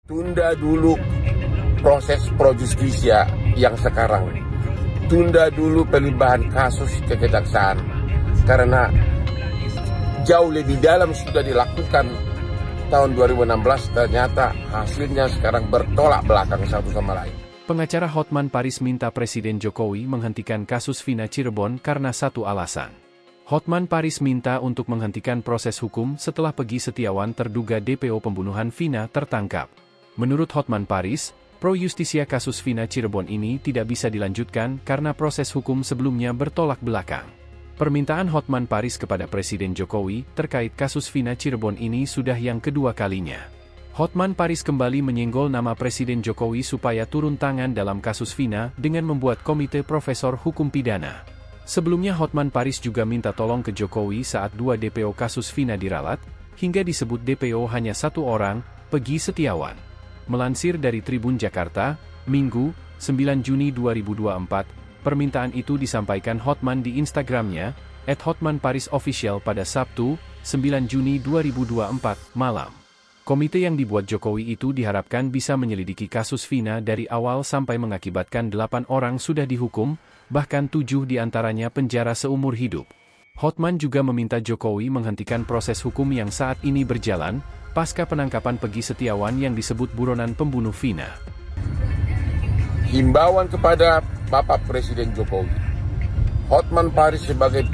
Tunda dulu proses pro justisia yang sekarang. Tunda dulu pelimpahan kasus ke kejaksaan. Karena jauh lebih dalam sudah dilakukan tahun 2016, ternyata hasilnya sekarang bertolak belakang satu sama lain. Pengacara Hotman Paris minta Presiden Jokowi menghentikan kasus Vina Cirebon karena satu alasan. Hotman Paris minta untuk menghentikan proses hukum setelah Peggy Setiawan terduga DPO pembunuhan Vina tertangkap. Menurut Hotman Paris, pro justisia kasus Vina Cirebon ini tidak bisa dilanjutkan karena proses hukum sebelumnya bertolak belakang. Permintaan Hotman Paris kepada Presiden Jokowi terkait kasus Vina Cirebon ini sudah yang kedua kalinya. Hotman Paris kembali menyenggol nama Presiden Jokowi supaya turun tangan dalam kasus Vina dengan membuat komite profesor hukum pidana. Sebelumnya Hotman Paris juga minta tolong ke Jokowi saat 2 DPO kasus Vina diralat, hingga disebut DPO hanya satu orang, Peggy Setiawan. Melansir dari Tribun Jakarta, Minggu, 9 Juni 2024, permintaan itu disampaikan Hotman di Instagramnya, @HotmanParisOfficial pada Sabtu, 9 Juni 2024, malam. Komite yang dibuat Jokowi itu diharapkan bisa menyelidiki kasus Vina dari awal sampai mengakibatkan 8 orang sudah dihukum, bahkan 7 diantaranya penjara seumur hidup. Hotman juga meminta Jokowi menghentikan proses hukum yang saat ini berjalan, pasca penangkapan Peggy Setiawan yang disebut buronan pembunuh Vina. Himbauan kepada Bapak Presiden Jokowi, Hotman Paris sebagai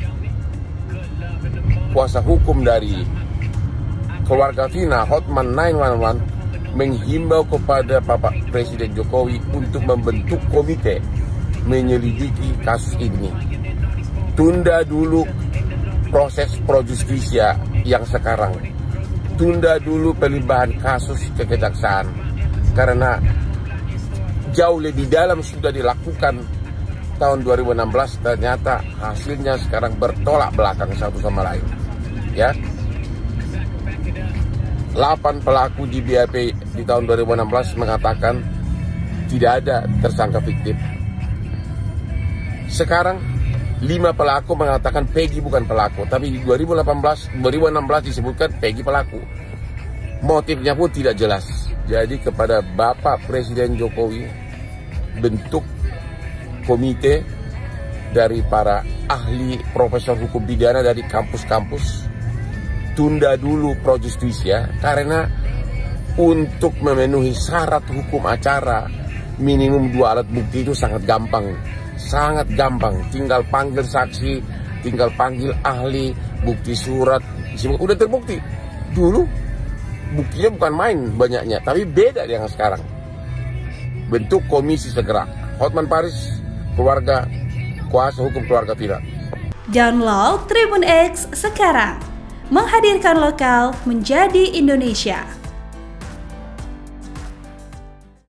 kuasa hukum dari keluarga Vina, Hotman 911, menghimbau kepada Bapak Presiden Jokowi untuk membentuk komite menyelidiki kasus ini. Tunda dulu proses pro justisia yang sekarang. Tunda dulu pelimpahan kasus ke kejaksaan. Karena jauh lebih dalam sudah dilakukan tahun 2016, ternyata hasilnya sekarang bertolak belakang satu sama lain. Ya, 8 pelaku di BAP di tahun 2016 mengatakan tidak ada tersangka fiktif. Sekarang 5 pelaku mengatakan Peggy bukan pelaku, tapi di 2016 disebutkan Peggy pelaku. Motifnya pun tidak jelas. Jadi kepada Bapak Presiden Jokowi, bentuk komite dari para ahli profesor hukum pidana dari kampus-kampus. Tunda dulu pro justisia, karena untuk memenuhi syarat hukum acara minimum 2 alat bukti itu sangat gampang. Sangat gampang, tinggal panggil saksi, tinggal panggil ahli, bukti surat, udah terbukti. Dulu buktinya bukan main banyaknya, tapi beda dengan sekarang. Bentuk komisi segera. Hotman Paris, keluarga, kuasa hukum keluarga Vina. Download Tribun X sekarang, menghadirkan lokal menjadi Indonesia.